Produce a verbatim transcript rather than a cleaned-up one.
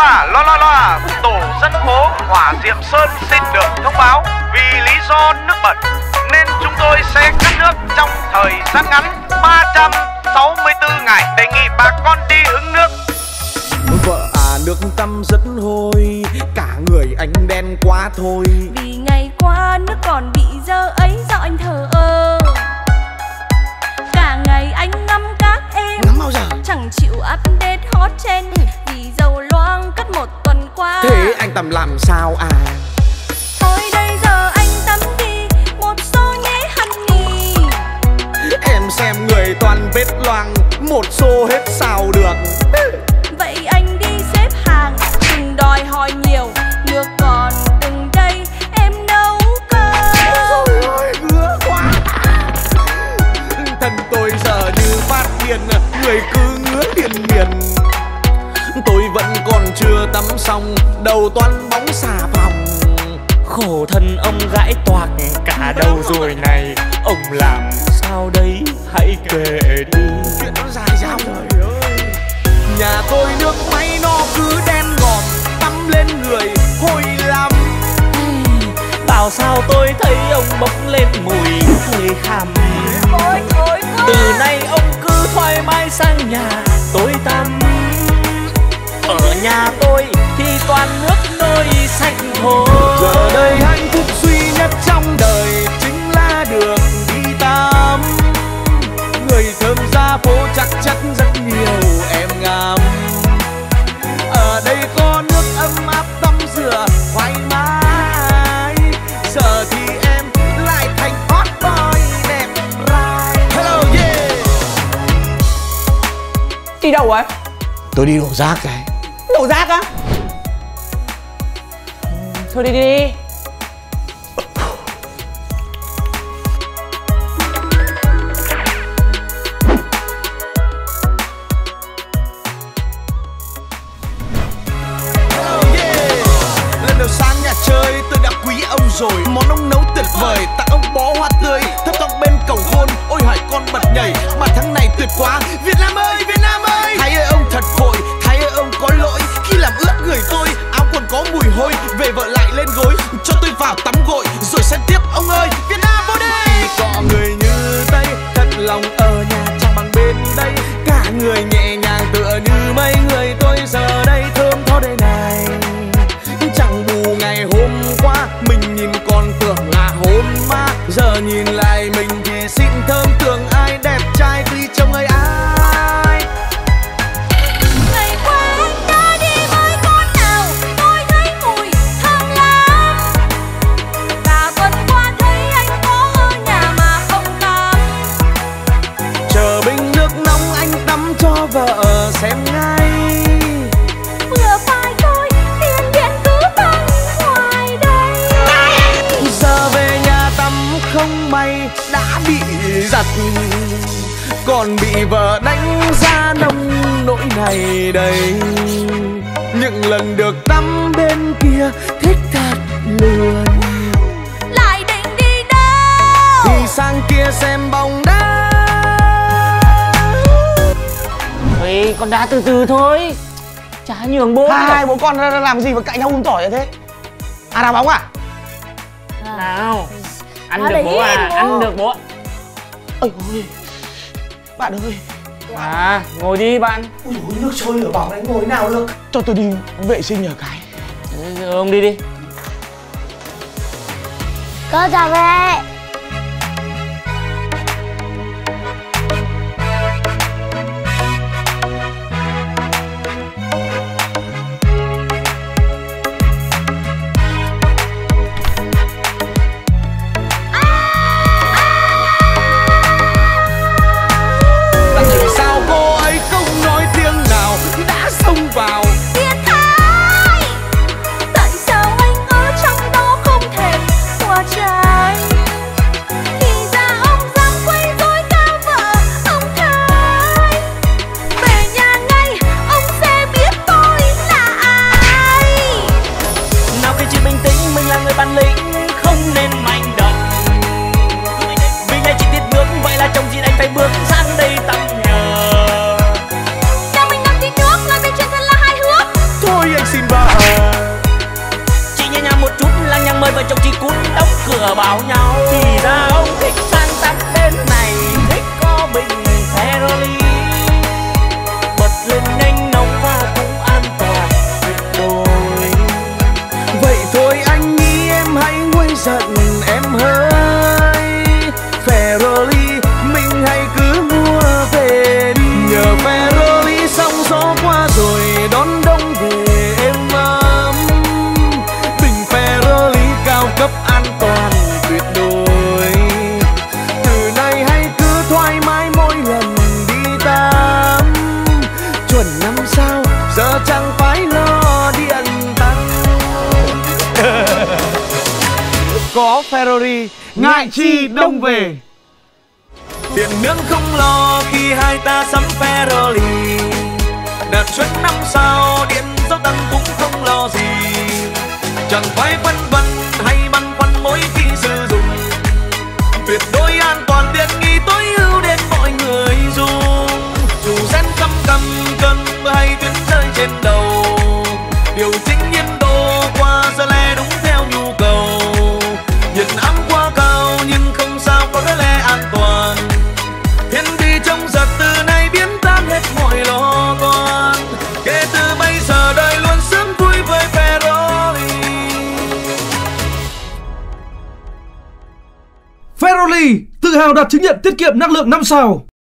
loa, loa loa loa, tổ dân phố Hỏa Diệm Sơn xin được thông báo vì lý do nước bẩn nên chúng tôi sẽ cắt nước trong thời gian ngắn ba trăm sáu mươi tư ngày. Đề nghị bà con đi hứng nước. Vợ à, nước tắm rất hôi, cả người anh đen quá thôi. Vì ngày qua nước còn bị dơ ấy do anh thờ ơ. Cả ngày anh ngắm các em, ngắm bao giờ? Chẳng chịu update hot trend vì dầu loang cất một tuần qua. Thế anh tắm làm sao à? Thôi đây giờ anh tắm đi, một xô nhé honey. Em xem người toàn vết loang, một xô hết sao được. Vậy anh đi xếp hàng, đừng đòi hỏi nhiều. Nước còn từng đây, em nấu cơm. Ôi ôi, ngứa quá. Thân tôi giờ như phát điên, người cứ ngứa liền miền. Tôi vẫn còn chưa tắm xong, đầu toàn bóng xà phòng. Khổ thân ông gãi toạc cả đầu rồi này, ông làm sao đấy hãy kể đi. Chuyện nó dài dòng rồi ơi. Nhà tôi nước máy nó cứ đen ngòm, tắm lên người hôi lắm. Bảo sao tôi thấy ông bốc lên mùi hơi khằm. Ôi ôi Từ nay ông cứ thoải mái sang nhà tôi tắm. Ở nhà tôi thì toàn nước nôi sạch thôi. Giờ đây hạnh phúc duy nhất trong đời chính là được đi tắm. Người thơm ra phố chắc chất rất nhiều em ngắm. Ở đây có nước ấm áp tắm rửa thoải mái. Giờ thì em lại thành hot boy đẹp trai. Hello yeah. Đi đâu ấy? Tôi đi đổ rác cái. Đổ rác á? Thôi đi đi đi. Lần đầu sang nhà chơi tôi đã quý ông rồi. Món ông nấu tuyệt vời, tặng ông bó hoa tươi thấp thoáng bên cầu hôn. Ôi hỏi con bật nhảy, mà tháng này tuyệt quá. Việt Nam ơi, Việt Nam ơi. Thái ơi ông thật vội, Thái ơi ông có lỗi khi làm ướt người tôi. Áo quần có mùi hôi, về vợ lại lên gối. Cho tôi vào tắm gội, rồi xem tiếp ông ơi. Việt Nam vô đây. Có người như Tây, thật lòng ở nhà chẳng bằng bên đây. Cả người nhẹ nhàng tựa như mấy người tôi giờ đây thơm tho đây này. Chẳng bù ngày hôm qua, mình nhìn còn tưởng là hôn ma. Giờ nhìn lại mình thì xinh thơm, tưởng ai đẹp trai tuy trông ấy ai. Ngày qua anh đã đi với con nào, tôi thấy mùi thơm lắm. Cả tuần qua thấy anh có ở nhà mà không tắm. Chờ bình nước nóng anh tắm cho vợ xem ngay. Vừa phải thôi, tiền điện cứ tăng hoài đây. Giờ về nhà tắm không may đã bị giặt, còn bị vợ đánh giá nông nỗi này đây. Những lần được tắm bên kia thích thật luôn. Lại định đi đâu? Thì sang kia xem bóng đá. Thôi con đá từ từ thôi, chả nhường bố. Hai, hai bố con ra làm gì mà cạnh nhau um tỏi như thế? À đá bóng à? Nào, ăn Đó được để bố ý à, em bố. ăn được bố ạ. Ôi ôi, bạn ơi. À, ngồi đi bạn. Ui dồi, nước sôi lửa bỏng đấy, ngồi nào được. Cho tôi đi vệ sinh nhờ cái. Ừ, ông đi đi. Con chào mẹ. Tại sao cô ấy không nói tiếng nào đã xông vào? Biến thái. Tại sao anh ở trong đó không thể qua trái? nhờ bảo nhau. Thì ra ông thích sang tắt bên này, thích có bình Ferrari. Bật lên nhanh nóng và cũng an toàn tuyệt đối. Vậy thôi anh nghĩ em hãy nguôi giận em hơi. Ferrari mình hãy cứ mua về đi. Nhờ Ferrari sóng gió qua rồi đón đông về êm ấm. Bình Ferrari cao cấp an toàn tuyệt đối. Từ nay hãy cứ thoải mái mỗi lần đi tắm. Chuẩn năm sao giờ chẳng phải lo điện tăng. Có Ferrari ngại chi đông về. Điện nước không lo khi hai ta sắm Ferrari. Đợt chuẩn năm sao điện dốc tăng cũng không lo gì. Chẳng phải phân vân hay băn khoăn mỗi khi sử dụng. Tuyệt đối an toàn tiện nghi tối ưu đến mọi người dùng. Dù rét căm căm cơn mưa hay tuyết rơi trên đầu, điều chỉnh nhiệt độ qua giờ le đúng theo nhu cầu. Nhiệt áp quá cao nhưng không sao có cái le an toàn. Thiên đi trong giật từ nay biến tan hết mọi lo toan. Kể từ bây giờ đời luôn sướng vui với Ferrari. Ferrari tự hào đạt chứng nhận tiết kiệm năng lượng năm sao.